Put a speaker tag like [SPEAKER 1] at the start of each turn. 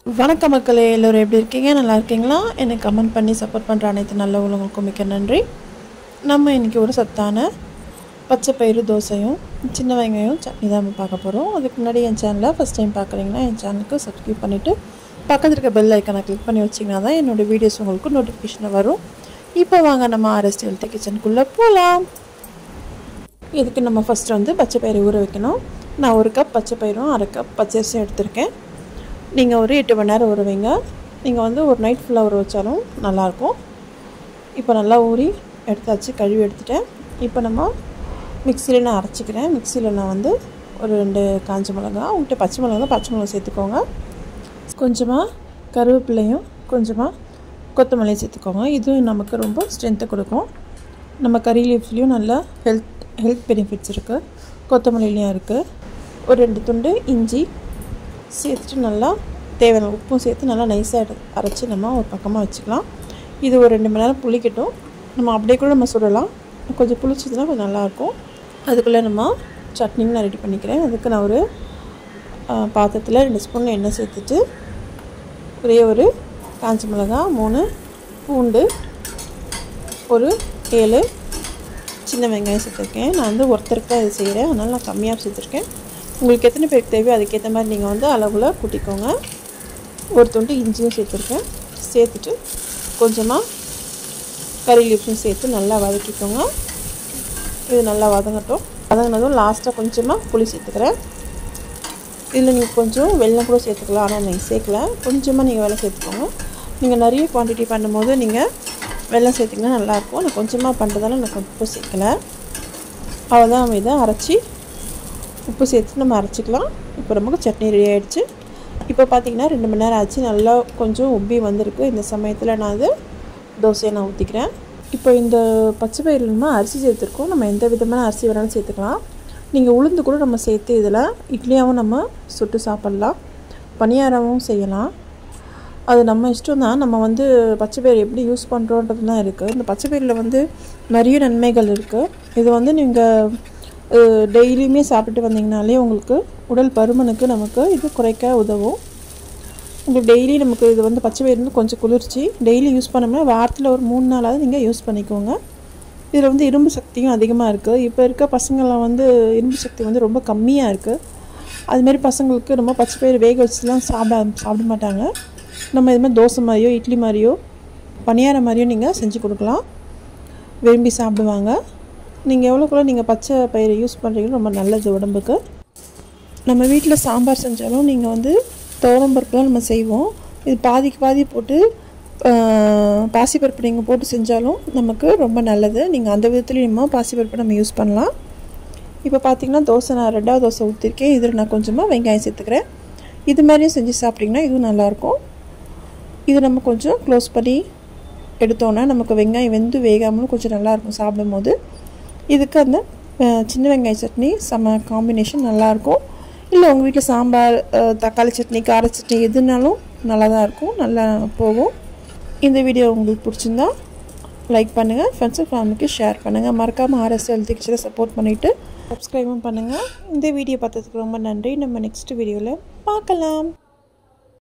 [SPEAKER 1] வணக்கம் மக்களே, எல்லோரும் எப்படி இருக்கீங்க? நல்லா இருக்கீங்களா? எனக்கு கமெண்ட் பண்ணி சப்போர்ட் பண்ணுற அனைத்து நல்ல உள்ளவங்களுக்கும் மிக்க நன்றி. நம்ம இன்றைக்கி ஒரு சத்தான பச்சை பயிறு தோசையும் சின்ன வெங்காயம் சட்னி தான் நம்ம பார்க்க போகிறோம். அதுக்கு முன்னாடி என் சேனலை ஃபஸ்ட் டைம் பார்க்குறீங்கன்னா என் சேனலுக்கு சப்ஸ்கிரைப் பண்ணிவிட்டு பக்கத்தில் இருக்க பெல் ஐக்கனை கிளிக் பண்ணி வச்சிங்கன்னா தான் என்னோடய வீடியோஸ் உங்களுக்கு நோட்டிஃபிகேஷன் வரும். இப்போ வாங்க நம்ம ஆர்எஸ்டி ஹெல்த்தி கிச்சனுக்குள்ளே போகலாம். இதுக்கு நம்ம ஃபஸ்ட்டு வந்து பச்சை பயிறு ஊற வைக்கணும். நான் 1 கப் பச்சை பயிரும் 1/2 கப் பச்சரிசியும் எடுத்திருக்கேன். நீங்கள் ஒரு 8 மணி நேரம் ஊற வைங்க. நீங்கள் வந்து ஒரு நைட் ஃபுல்லாக ஊற வச்சாலும் நல்லாயிருக்கும். இப்போ நல்லா ஊறி எடுத்தாச்சு, கழுவி எடுத்துட்டேன். இப்போ நம்ம மிக்சியில் நான் அரைச்சிக்கிறேன். மிக்சியில் நான் வந்து ஒரு 2 காஞ்ச மிளகா, உங்கள்கிட்ட பச்சை மிளகா தான் பச்சை மிளகா சேர்த்துக்கோங்க. கொஞ்சமாக கருவேப்பிலையும் கொஞ்சமாக கொத்தமல்லியும் சேர்த்துக்கோங்க. இதுவும் நமக்கு ரொம்ப ஸ்ட்ரென்த்தை கொடுக்கும். நம்ம கறி லீஃப்லேயும் நல்ல ஹெல்த் பெனிஃபிட்ஸ் இருக்குது, கொத்தமல்லிலையும் இருக்குது. ஒரு 2 துண்டு இஞ்சி சேர்த்துட்டு நல்லா தேவையான உப்பும் சேர்த்து நல்லா நைஸாக அரைச்சி நம்ம ஒரு பக்கமாக வச்சுக்கலாம். இது ஒரு 2 மணி நேரம் புளிக்கட்டும். நம்ம அப்படியே கூட நம்ம சுடலாம். கொஞ்சம் புளிச்சதுன்னா கொஞ்சம் நல்லாயிருக்கும். அதுக்குள்ளே நம்ம சட்னியும் நான் ரெடி பண்ணிக்கிறேன். அதுக்கு நான் ஒரு பாத்திரத்தில் 2 ஸ்பூன் எண்ணெய் சேர்த்துட்டு ஒரே ஒரு காஞ்ச மிளகா, 3 பூண்டு, ஒரு 7 சின்ன வெங்காயம் சேர்த்துருக்கேன். நான் வந்து ஒருத்தருக்கு தான் இது செய்கிறேன், அதனால் நான் கம்மியாக சேர்த்துருக்கேன். உங்களுக்கு எத்தனை பேருக்கு தேவையோ அதுக்கேற்ற மாதிரி நீங்கள் வந்து அளவில் கூட்டிக்கோங்க. ஒரு துண்டு இஞ்சியும் சேர்த்துருக்கேன். சேர்த்துட்டு கொஞ்சமாக கறி லீஃப்ஸும் சேர்த்து நல்லா வதக்கிக்கோங்க. இது நல்லா வதங்கட்டும். வதங்கினதும் லாஸ்ட்டாக கொஞ்சமாக புளி சேர்த்துக்கிறேன். இதில் நீங்கள் கொஞ்சம் வெல்லம் கூட சேர்த்துக்கலாம், ஆனால் நீங்கள் சேர்க்கல. கொஞ்சமாக நீங்கள் வெல்லம் சேர்த்துக்கோங்க. நீங்கள் நிறைய குவான்டிட்டி பண்ணும்போது நீங்கள் வெல்லம் சேர்த்திங்கன்னா நல்லாயிருக்கும். நான் கொஞ்சமாக பண்ணுறதால நான் கொஞ்சம் உப்பு சேர்க்கலை. அவ்வளோதான், நம்ம இதை அரைச்சி உப்பு சேர்த்து நம்ம அரைச்சிக்கலாம். இப்போ நமக்கு சட்னி ரெடி ஆகிடுச்சு. இப்போ பார்த்திங்கன்னா 2 மணி நேரம் ஆச்சு. நல்லா கொஞ்சம் உப்பி வந்திருக்கு. இந்த சமயத்தில் நான் அது தோசையை நான் ஊற்றிக்கிறேன். இப்போ இந்த பச்சை பயிறு நம்ம அரிசி சேர்த்துருக்கோம். நம்ம எந்த விதமான அரிசி வேணாலும் சேர்த்துக்கலாம். நீங்கள் உளுந்து கூட நம்ம சேர்த்து இதில் இட்லியாகவும் நம்ம சுட்டு சாப்பிட்லாம், பணியாரமும் செய்யலாம். அது நம்ம இஷ்டம் தான். நம்ம வந்து பச்சை பயிறு எப்படி யூஸ் பண்ணுறோன்றது தான் இருக்குது. இந்த பச்சை பயிரில் வந்து நிறைய நன்மைகள் இருக்குது. இது வந்து நீங்கள் டெய்லியுமே சாப்பிட்டு வந்தீங்கனாலே உங்களுக்கு உடல் பருமனுக்கு நமக்கு இது குறைக்க உதவும். உங்களுக்கு டெய்லி நமக்கு இது வந்து பச்சை பயிறு வந்து கொஞ்சம் குளிர்ச்சி. டெய்லி யூஸ் பண்ணோம்னா வாரத்தில் ஒரு 3 நாளாவது நீங்கள் யூஸ் பண்ணிக்கோங்க. இதில் வந்து இரும்பு சக்தியும் அதிகமாக இருக்குது. இப்போ இருக்க பசங்களாம் வந்து இரும்பு சக்தி வந்து ரொம்ப கம்மியாக இருக்குது. அதுமாரி பசங்களுக்கு நம்ம பச்சை பயிறு வேக வச்சுலாம் சாப்பிட மாட்டாங்க. நம்ம இதுமாதிரி தோசை மாதிரியோ இட்லி மாதிரியோ பணியாரம் மாதிரியோ நீங்கள் செஞ்சு கொடுக்கலாம், விரும்பி சாப்பிடுவாங்க. நீங்கள் எவ்வளோக்குள்ள நீங்கள் பச்சை பயிரை யூஸ் பண்ணுறீங்களோ ரொம்ப நல்லது உடம்புக்கு. நம்ம வீட்டில் சாம்பார் செஞ்சாலும் நீங்கள் வந்து துவரம்பருப்புலாம் நம்ம செய்வோம். இது பாதிக்கு பாதி போட்டு பாசிப்பருப்பு நீங்கள் போட்டு செஞ்சாலும் நமக்கு ரொம்ப நல்லது. நீங்கள் அந்த விதத்துலேயும் நம்ம பாசிப்பருப்பு நம்ம யூஸ் பண்ணலாம். இப்போ பார்த்திங்கன்னா தோசை நான் 2வது தோசை ஊற்றிருக்கேன். இதில் நான் கொஞ்சமாக வெங்காயம் சேர்த்துக்கிறேன். இது மாதிரியும் செஞ்சு சாப்பிட்டிங்கன்னா இதுவும் நல்லாயிருக்கும். இது நம்ம கொஞ்சம் க்ளோஸ் பண்ணி எடுத்தோன்னா நமக்கு வெங்காயம் வெந்து வேகாமலும் கொஞ்சம் நல்லாயிருக்கும் சாப்பிடும் போது. இதுக்கு அந்த சின்ன வெங்காய சட்னி செம்ம காம்பினேஷன் நல்லாயிருக்கும். இல்லை உங்கள் வீட்டில் சாம்பார், தக்காளி சட்னி, கார சட்னி எதுனாலும் நல்லா தான் இருக்கும், நல்லா போகும். இந்த வீடியோ உங்களுக்கு பிடிச்சிருந்தா லைக் பண்ணுங்கள், ஃப்ரெண்ட்ஸ் அண்ட் ஃபேமிலிக்கு ஷேர் பண்ணுங்கள். மறக்காமல் ஆர்எஸ்டி ஹெல்த்தி கிச்சனை சப்போர்ட் பண்ணிவிட்டு சப்ஸ்கிரைபும் பண்ணுங்கள். இந்த வீடியோ பார்த்ததுக்கு ரொம்ப நன்றி. நம்ம நெக்ஸ்ட் வீடியோவில் பார்க்கலாம்.